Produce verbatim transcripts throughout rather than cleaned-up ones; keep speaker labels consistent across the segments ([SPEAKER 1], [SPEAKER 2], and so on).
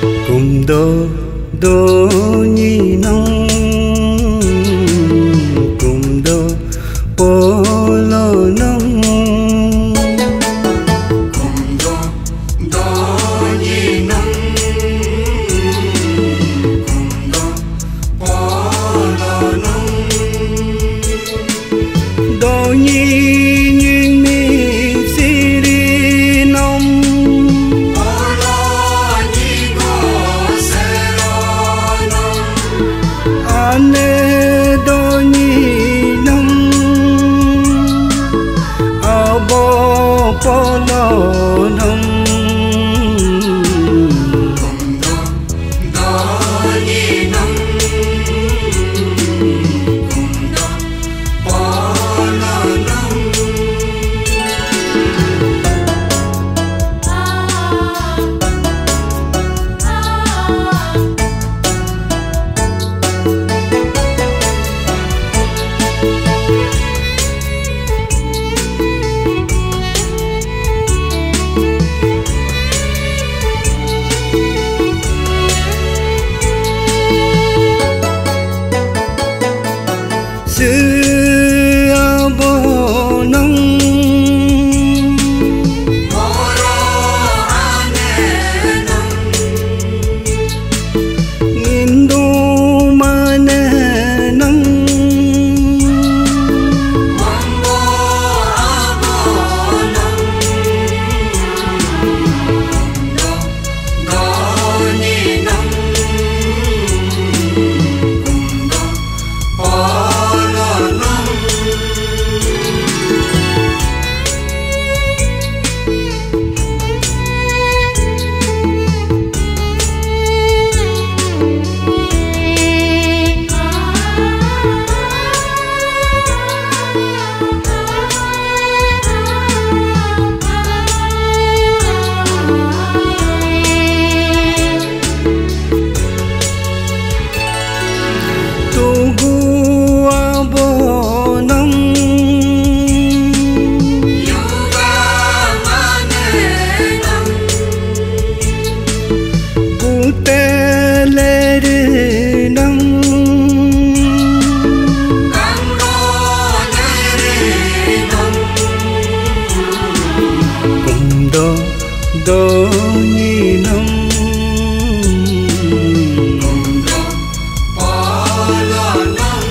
[SPEAKER 1] Kumdo do nhi nong kumdo polo nong
[SPEAKER 2] kumdo do nhi nong kumdo polo nong
[SPEAKER 1] do nhi nhưng mi siri nong
[SPEAKER 2] polo nhi go sero nong
[SPEAKER 1] ane do nhi nong abo polo nong
[SPEAKER 2] kumdo do nhi nong kumdo polo nong
[SPEAKER 1] sư abo nong
[SPEAKER 2] moro ane nong
[SPEAKER 1] Indo mana nang
[SPEAKER 2] mambo abo nong kumdo do nhi nong kumdo polo nong
[SPEAKER 1] tugu abo nang
[SPEAKER 2] yuga mane nong
[SPEAKER 1] buteleri nang
[SPEAKER 2] kamro nere nong
[SPEAKER 1] kumdo do nhi nang
[SPEAKER 2] kumdo polo nong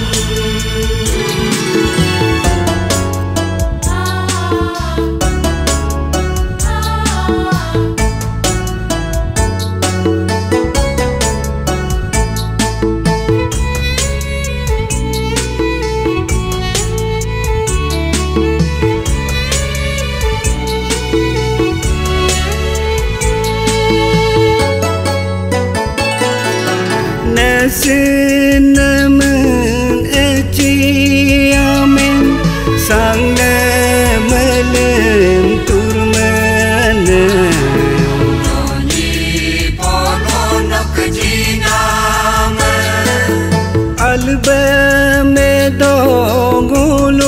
[SPEAKER 1] Nasinaman echi amen sang namalem turmana
[SPEAKER 2] Doni polo nok jiname
[SPEAKER 1] alba me dogulu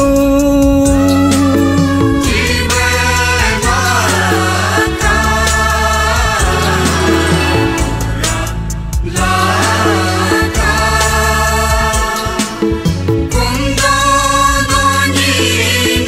[SPEAKER 2] jive maraka laka kumdo doni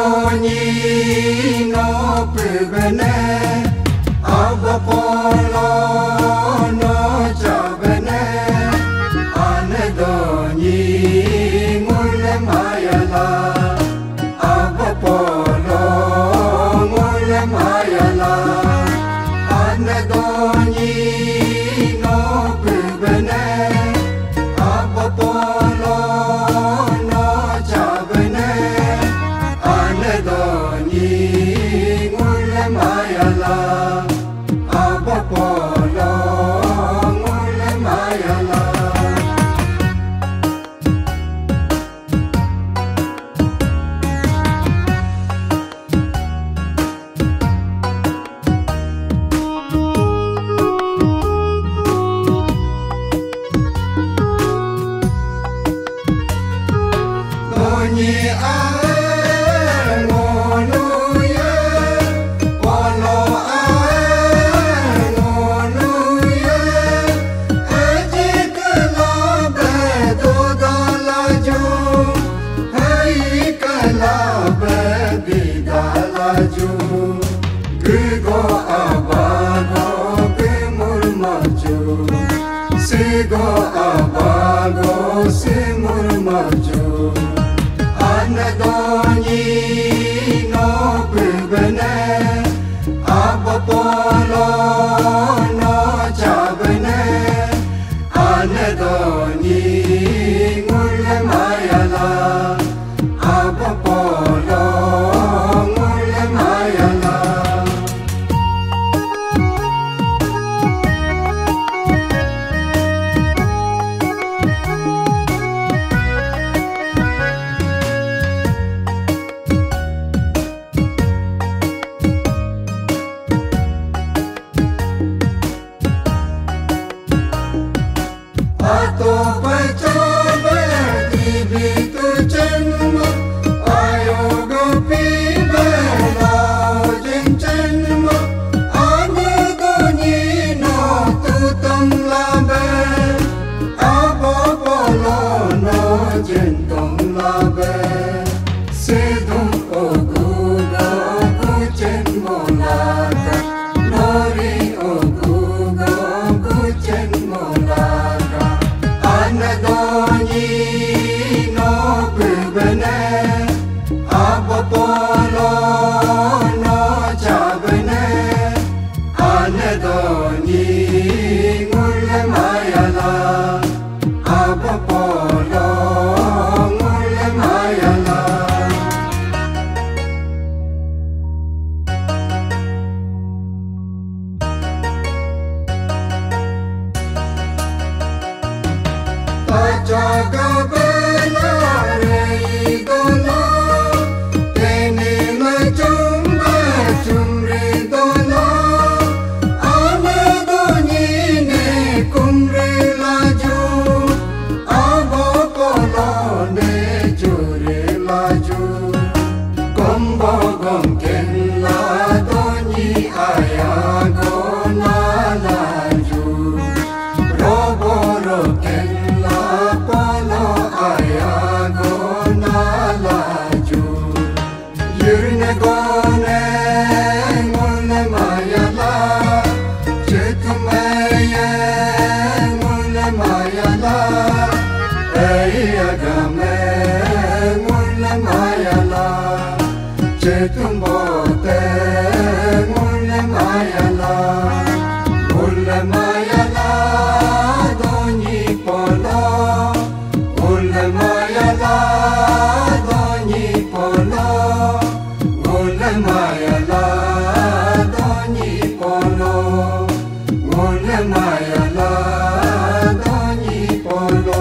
[SPEAKER 2] donyi no pibene aba polo no chabene ane donyi mule mayala aba polo mule mayala ane donyi no pibene aba polo no chabene ane donyi mule mayala aba polo mule mayala donyi ae ngonu ye polo ae ngonu ye eji kala be do dalaju hai kala be bidalaju gigo abago bimur maju sigo abago simur maju ane donyi no pibene aba polo no chabene ane donyi mule mayala aba polo mule mayala ato pacobe tibi tu cenma ayo gopi bela jen cenma ane donyi no tu tam labe abo polo no jen tam labe sedum ogu gogu jen molaka nori ogu gogu jen molaka ane donyi no pibene aba polo no chabene ane donyi mule mayala aba polo mule mayala Pajaga bela rei dola teni na chumba chumri dola ane donyi ne kumri laju abo polo ne churi laju kombo gomken la donyi ayago na laju robo roken la polo ayago na laju yurne gone mule mayala chetumeye mule mayala eyagame mule mayala chetumbote mule mayala mule mayala donyi polo mule mayala donyi polo mule mayala donyi polo mule mayala donyi polo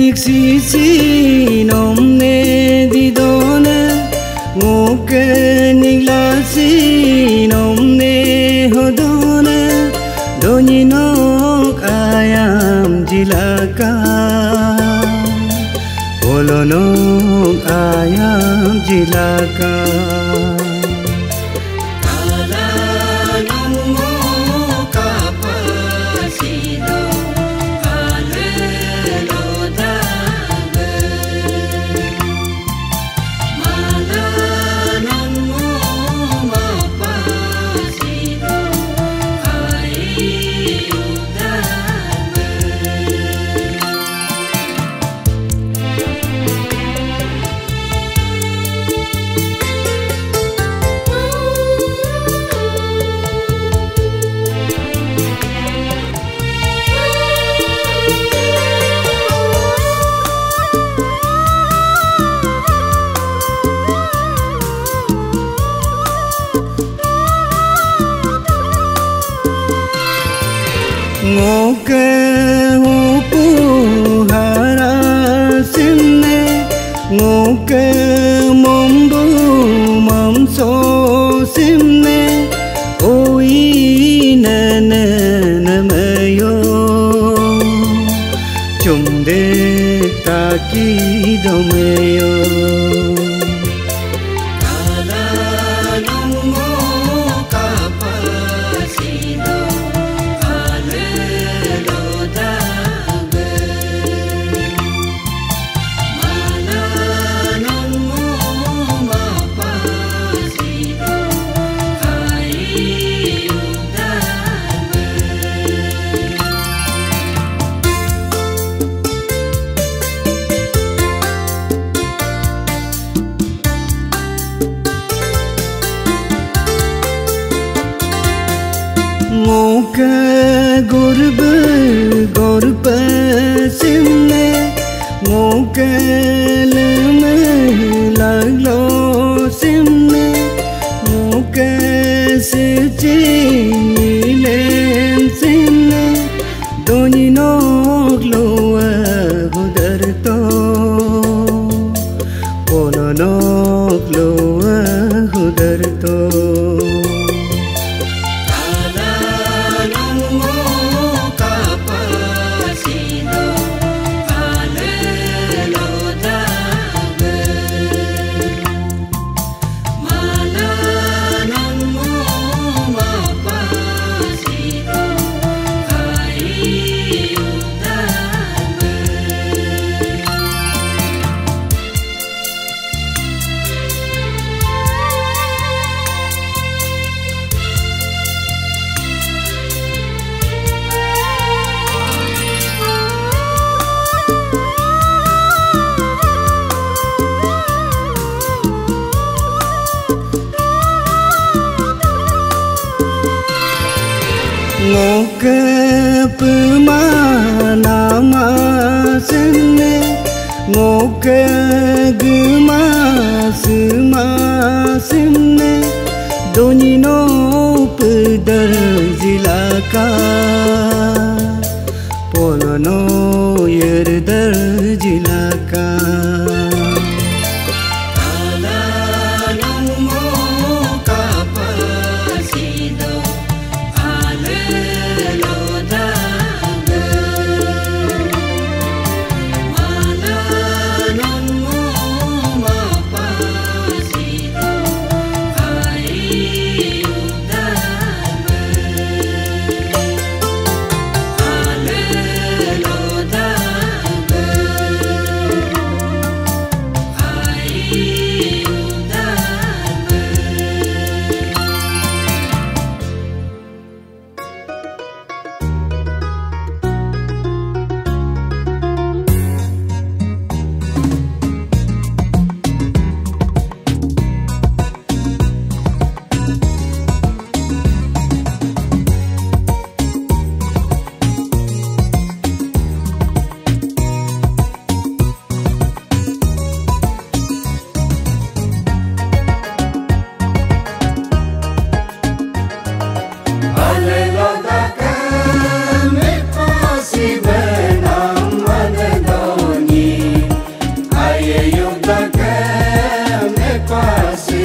[SPEAKER 1] sisi nomne didone ngoke niglasi nomne hodone doni nok ayam jilaka bolo nok ayam jilaka ngoke upu hara simne ngoke mombu mamso simne oi nana namayo chumde taki domayo ngoke gurb gorp simne ngoke leme laglo simne ngoke sichi len simne doni nok lo hudar to polo nok lo hudar to ngoke pemana masne ngoke gema sema simne doni no pedar jilaka polo no yerdar jilaka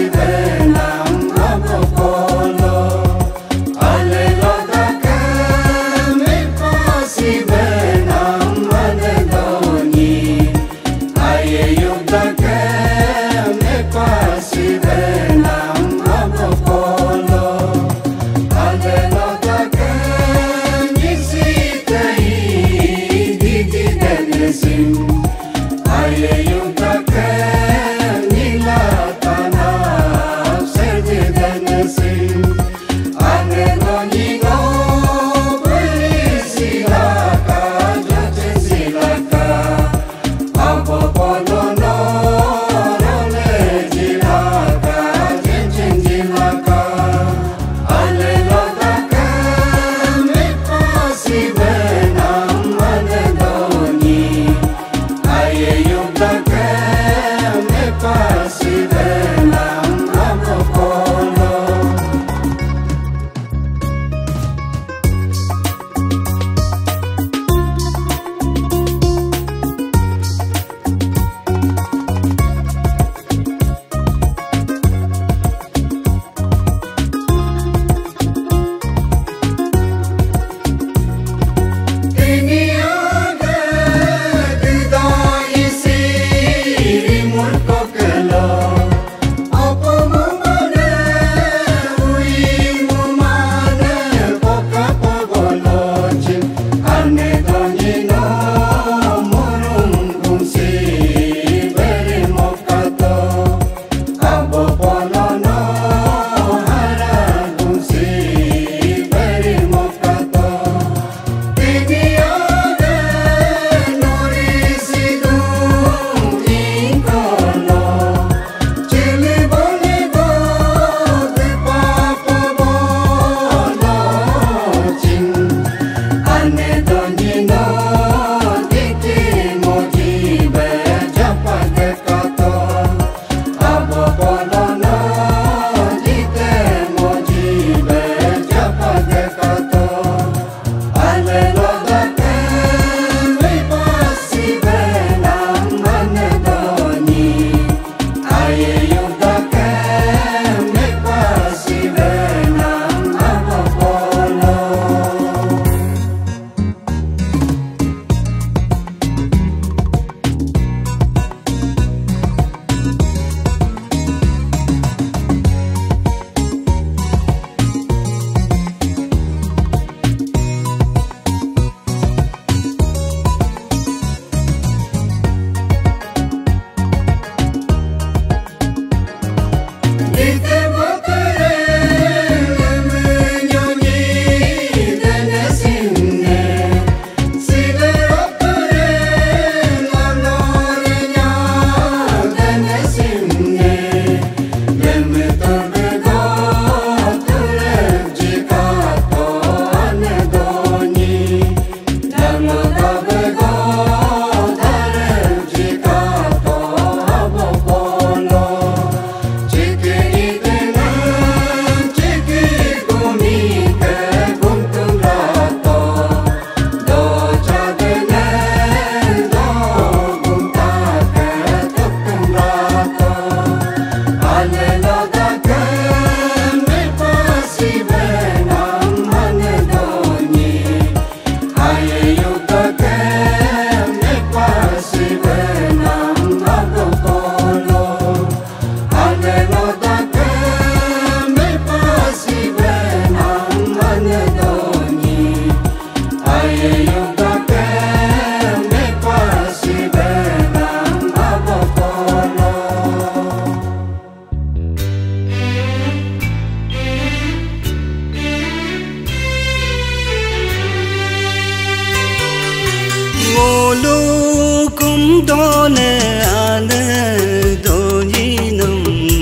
[SPEAKER 1] done ane doinam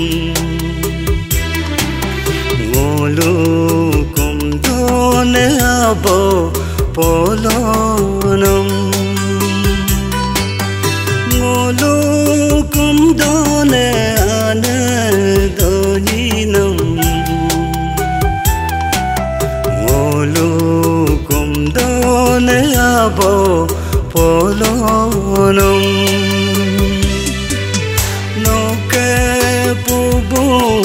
[SPEAKER 1] ngolu kum done abo polonam ngolu kum done ane doinam ngolu kum done abo polonam no ke pubu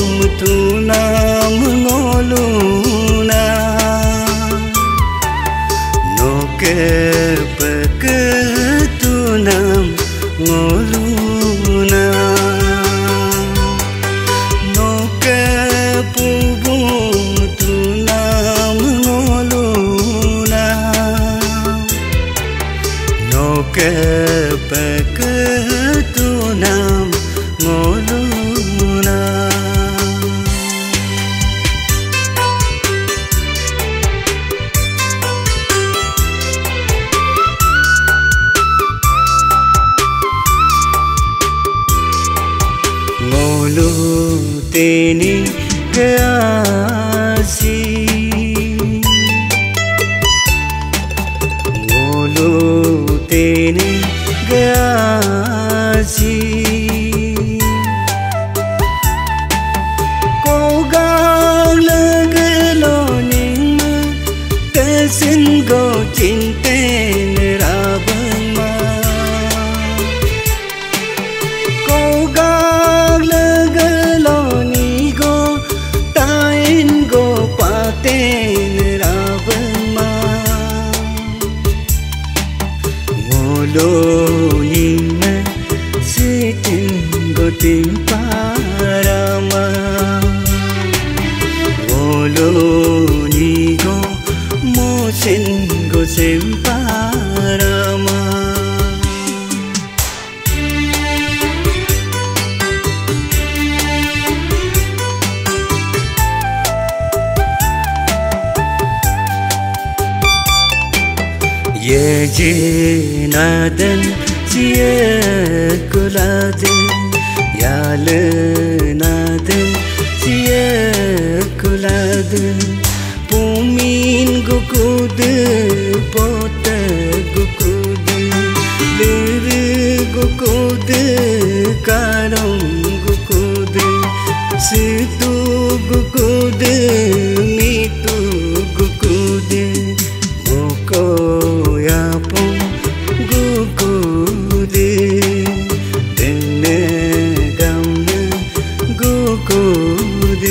[SPEAKER 1] gaya si ngolu tene gaya si kogang laglo ningma tesin go cinten rabang ma kogang laglo ni go tain go paten rabang ma ngolo ningma sitin go timparama ngolo ni go mosin go semparama ye je nadan siye kuladen yale nadan siye kuladen pumin gukud pot gukud lir gukud karong gukud situ gukud mitu gukud moko yapong gukud denne gamne gukud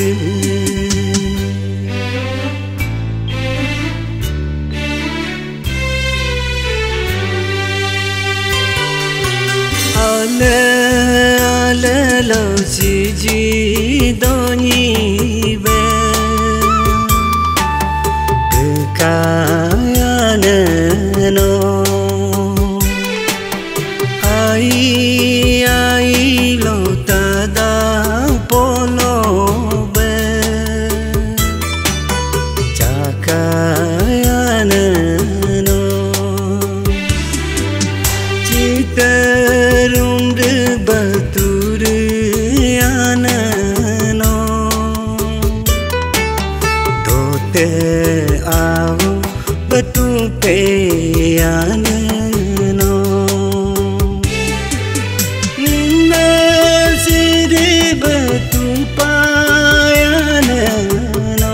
[SPEAKER 1] ale ale lo ji ji doni be kaya no ai ai lo tada polo be chakaya no chitarum de batur ana no dote ao batu pe ana no ninna sire batu pa ana no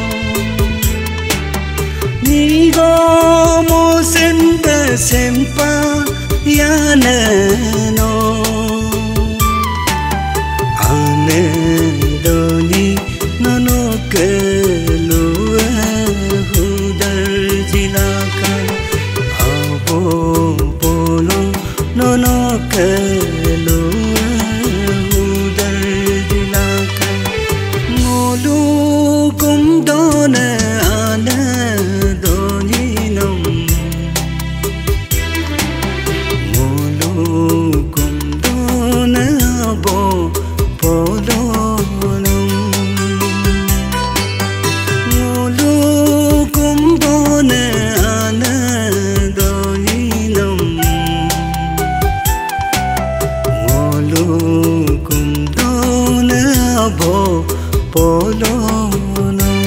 [SPEAKER 1] nigo mo senda sempa yana no ane doni nono kelu hudar jilakan abo polo nono kelu hudar jilakan ngolu kum dona ana doni nom ngolu kum dona abo polo nom ngolu kum dona ana doni nom ngolu kum dona abo polo nom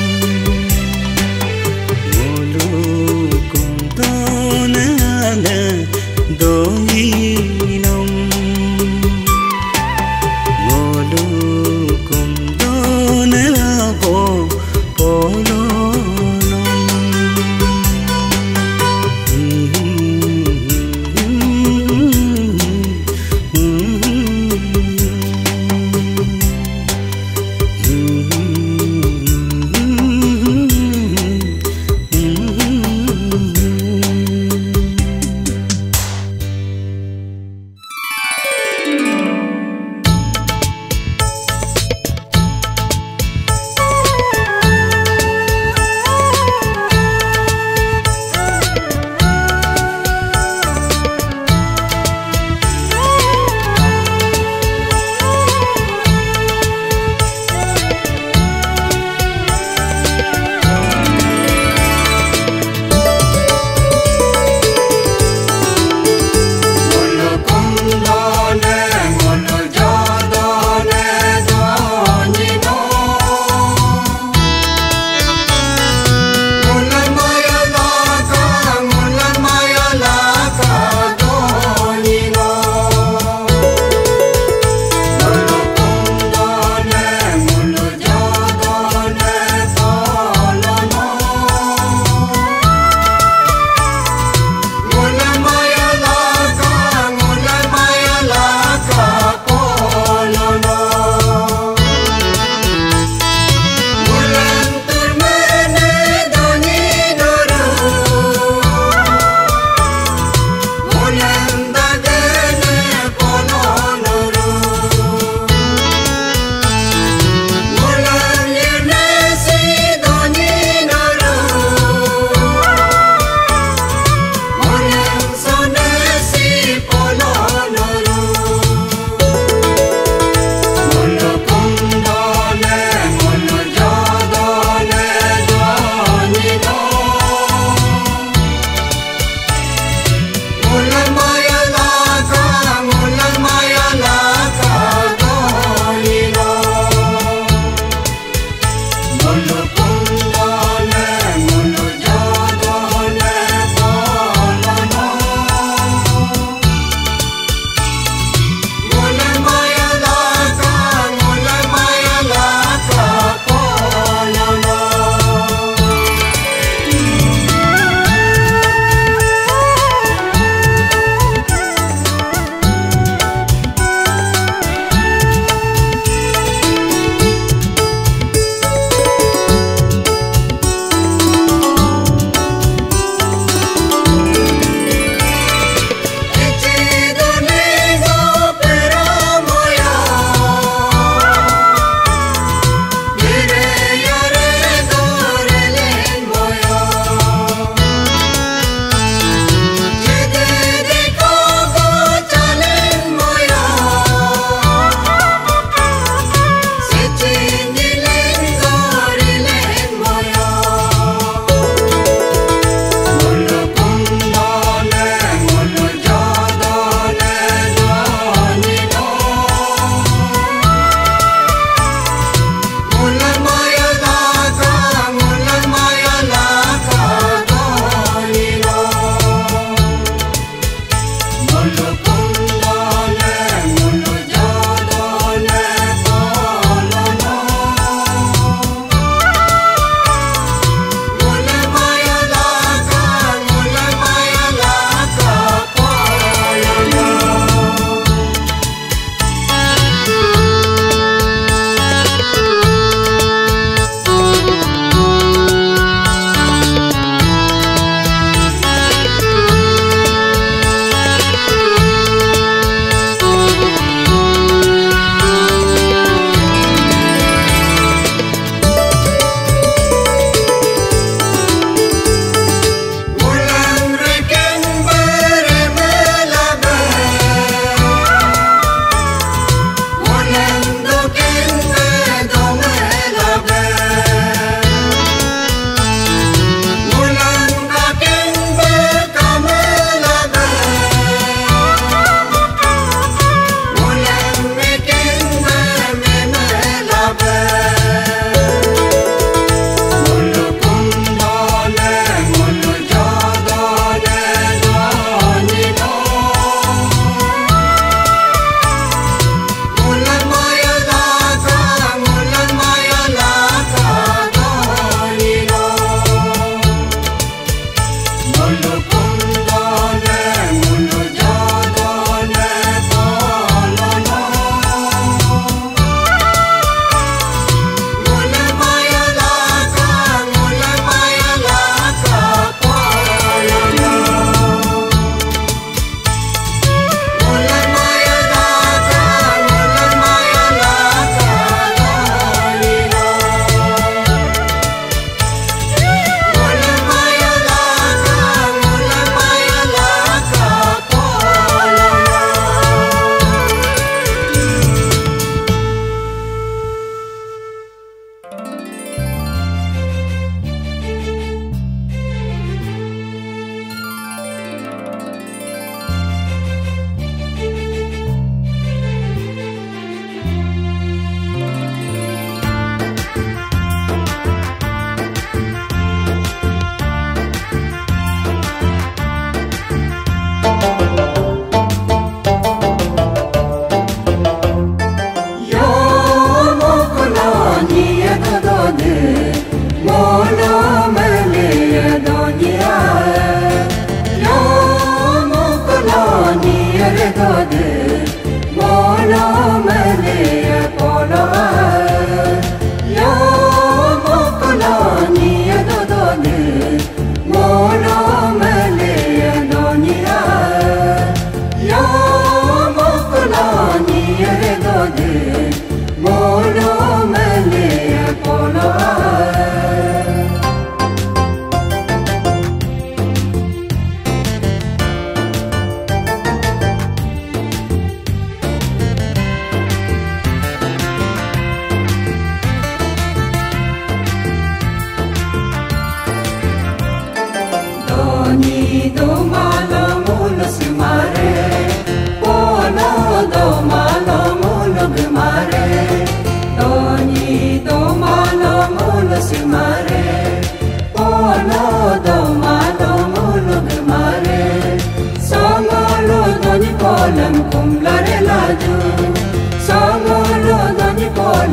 [SPEAKER 1] ngolu kum dona ana doni nom ngolu kum dona abo polo nom mm-hmm.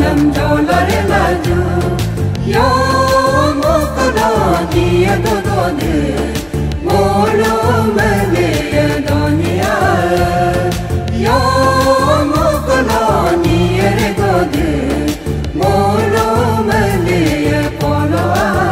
[SPEAKER 2] polem jolare laju yo mokala diye do do de molo mele donia yo mokala diye do de molo mele polo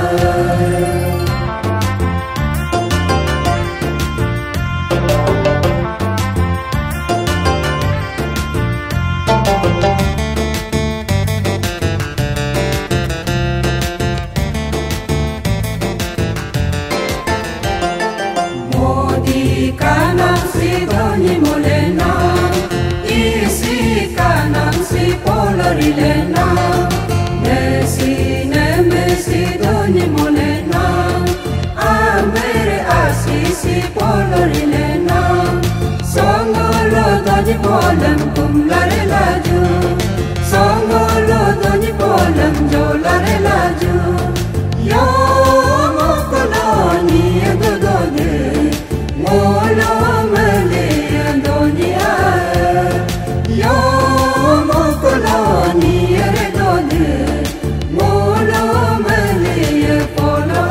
[SPEAKER 2] Kanang si doni molena, isi kanang si polorilena, nesi nemesi doni molena, amere asi si polorilena, songolo doni polem kumlare laju, songolo doni polem jolare laju, yo mokoloni edodode. Molo mele donia yo mokoloni redode molo mele polo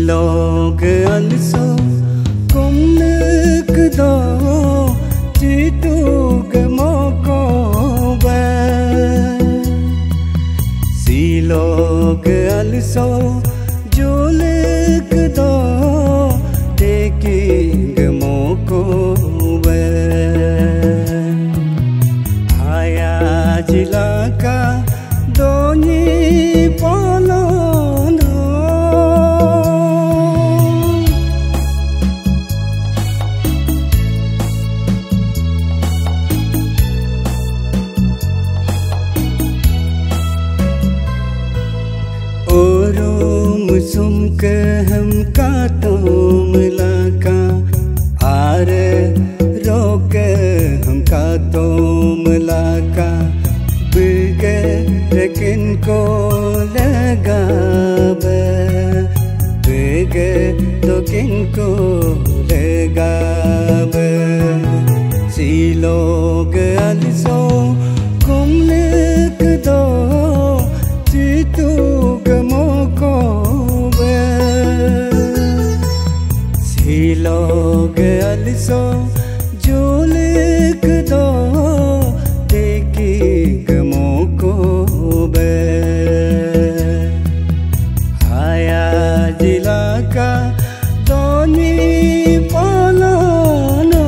[SPEAKER 1] Silog also kumnek do chitu gamoko ba Silog also jolek do teki gamoko ba Aya jilaka doni polo Sum ke hum ka tom laka are rok hum ka tom laka bige lekin ko laga ba bige lekin ko laga ba silog also kum lek do chitu gamoko Silog also jolek do teki gamoko ba Aya jilaka doni polono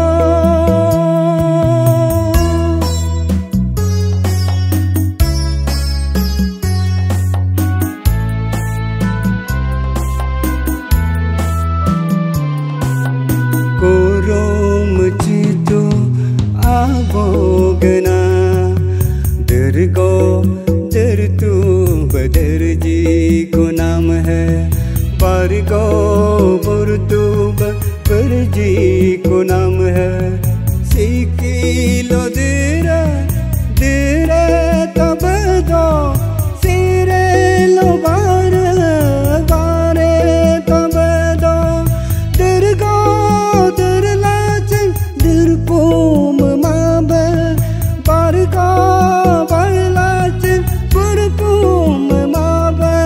[SPEAKER 1] Korom chitu abogana दरगो दर तू बदर जी को नाम है बारगो बुर तू बर जी को नाम है सीखी लो देरा देरा तब दो सिरे लो बार बारे तब दो दरगो Dirpum mabe barga barlachin purpum mabe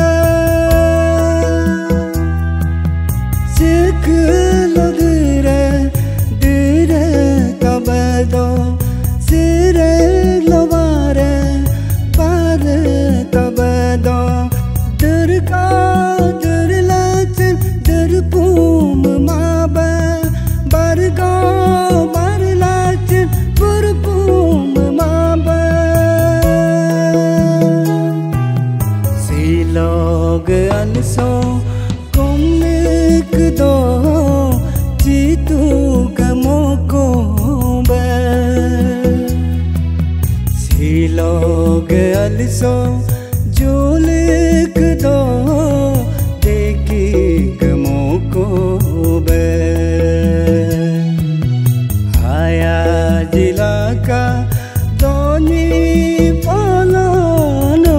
[SPEAKER 1] siklo dire dire tabado sire lovare bare tabado durga durlachin dirpum mabe barga Silog also kumnek do chitu gamoko ba Silog also jolek do teki gamoko ba Aya jilaka doni polono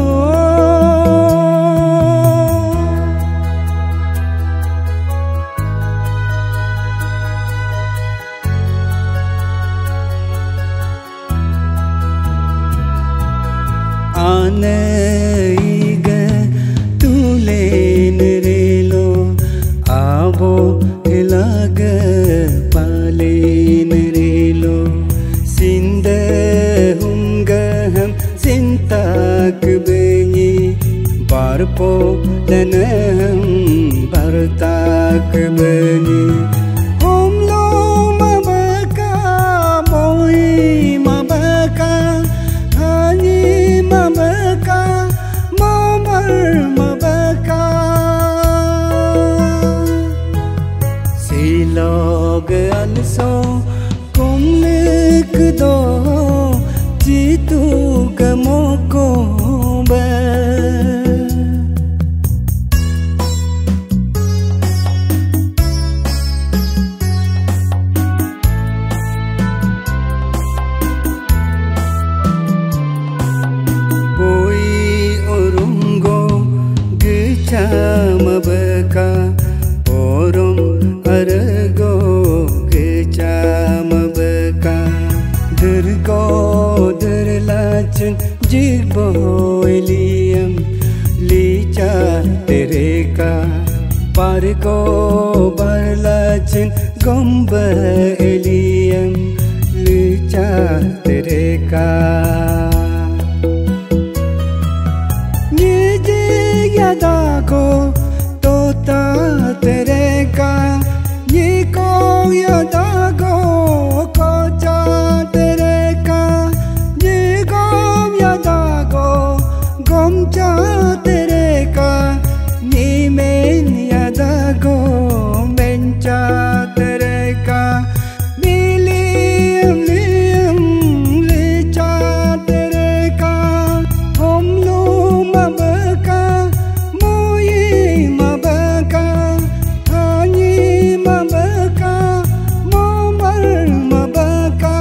[SPEAKER 1] Aneiga tulen relo abo ilaga palen relo sinde hunga ham sintak bengi barpo lanam bartak bengi homlo mabaka moi mabaka hani mabaka mamar mabaka Silog also kumnek do chitu gamoko ba ko barlachin gomba eliam lucha tereka nije yada ko tota tereka niko yada ko kocha tereka nigom yada ko gomcha tereka Nimen yada go mencha tereka Miliam liam licha tereka Homlu mabaka Moyi mabaka Hanyi mabaka Momar mabaka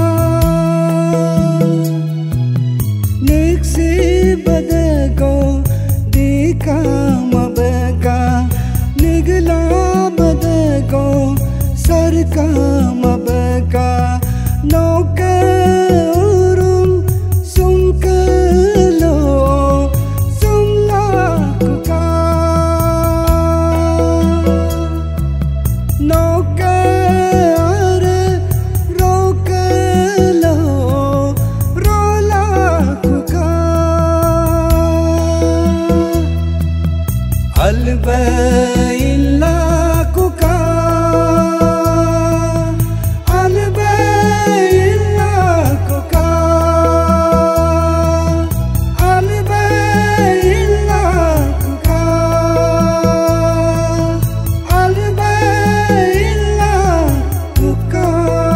[SPEAKER 1] Niksi badago Dika mabaka Nigla badago Sarka mabaka Noka urum Sumkalo Sumla kuka Noka are Rokalo Rola kuka Alba illa kuka Alba illa kuka Alba illa kuka Alba illa kuka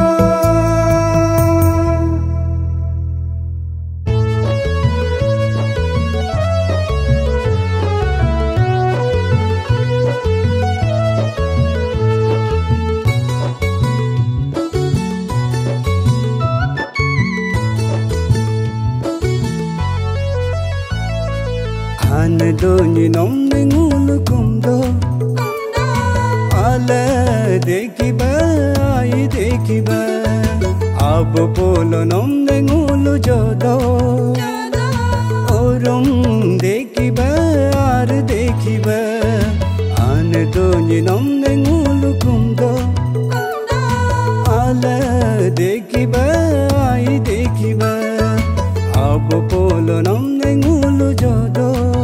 [SPEAKER 1] Ane do ni nom ne ngulu kumdo Ala dekhi ba ai dekhi ba Ab polo nom ne ngulu jodo Orum dekhi ba ar dekhi ba Ane do ni nom ne ngulu kumdo Ala dekhi ba ai dekhi ba Ab polo nom ne ngulu jodo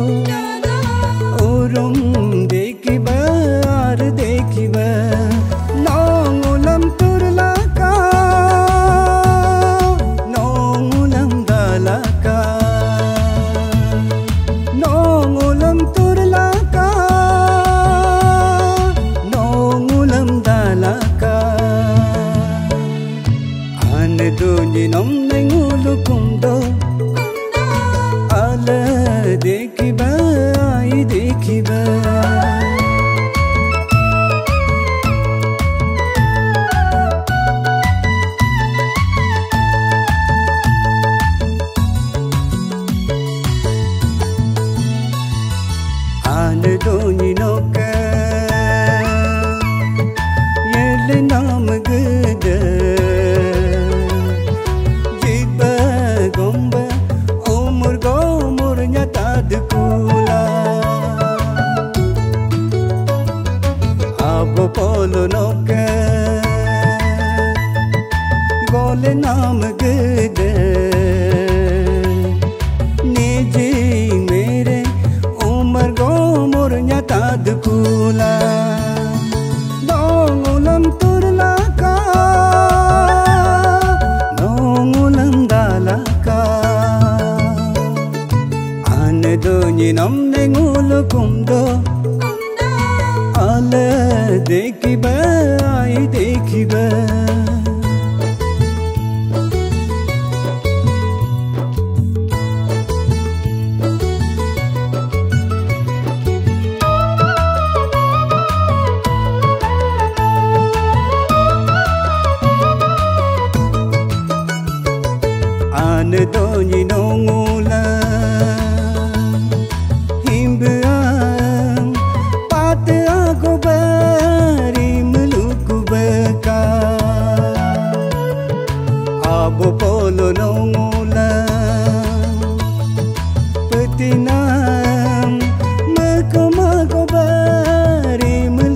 [SPEAKER 1] Orum dekhi ba ar dekhi ba Nongulam turlaka Nongulam dalaka Nongulam turlaka Nongulam dalaka Ane dunyi nom nengulu kumdo Ala dekhi ba ai dekhi ba Ane dunyi noka Yele nam gede Jiba gomba Umur gomur nyata dukula Abo polo noka Gole nam gede Niji mere Umar gomur nyata dukula Nongulam turlaka Nongulam dalaka Ane dunyi nam nengulu kumdo Ala dekhi ba ai dekhi ba Ane donyi nongula Himbeam Pate ako bari meluku beka Abo polo nongula Petinam Meko mako bari meluku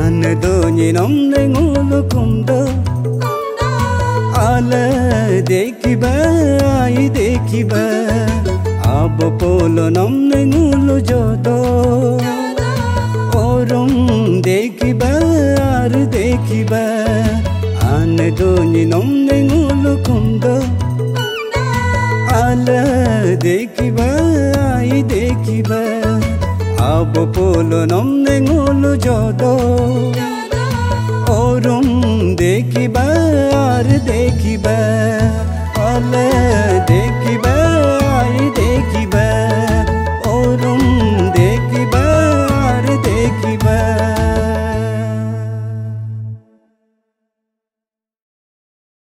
[SPEAKER 1] Anado nyinamne ngulu kumdo Ala dekiba ai dekiba Abo polo namne ngulu jodo Orum dekiba ar dekiba Anado nyinamne ngulu kumdo Ala dekiba ai dekiba Abo polo namne ngulu jodo Orum dekiba ar dekiba Ala dekiba ai dekiba